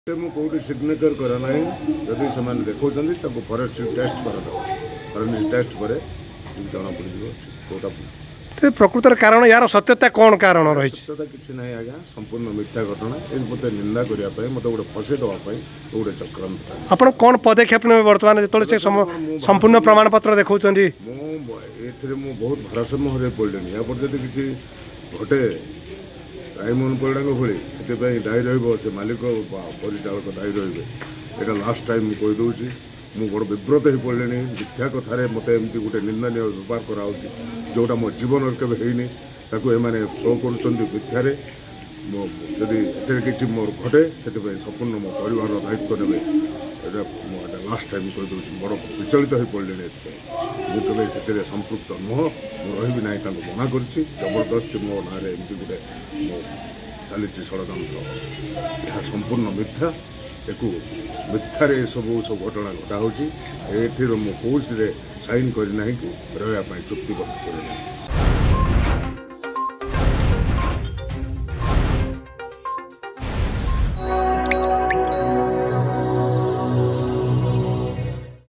कौटी signature कर ना जदि से देखा फरेस्ट टेस्ट कर फरेस्ट टेस्ट पर जना पड़ा प्रकृतर कारण यार सत्यता कौन कारण रही सत्यता किसी ना आज्ञा संपूर्ण मिथ्या घटना ये मत निंदा करने मत गोटे फसई देवाई गोटे चक्रांत आप कौन पदक्षेप ने बर्तमान जो संपूर्ण प्रमाण पत्र देखा मुझे बहुत भारसाम्य हर पड़े या किसी घटे रायमोहन परिड़ा भली से दायी रे मालिक परिचालक दायी रे यहाँ लास्ट टाइम मुझे कहीदे मु बड़ विव्रत हो पड़े मिथ्या कथार मत एमती गोटे निंदनीय व्यवहार कराऊँच जोटा मो जीवन केवे होनी शो कर मिथ्यार जदि कि मोर घटे से संपूर्ण मो परिवार दायित्व ने लास्ट टाइम कहीदे बड़ विचलित हो पड़े मुझे से संपृक्त नुह मुझे ना मना कर जबरदस्ती मो ना एमती गोटे चली षड्यंत्र यह संपूर्ण मिथ्या एक मिथ्यार सब घटना घटा हो कौन साइन करना कि रहा चुक्तिबद्ध करना।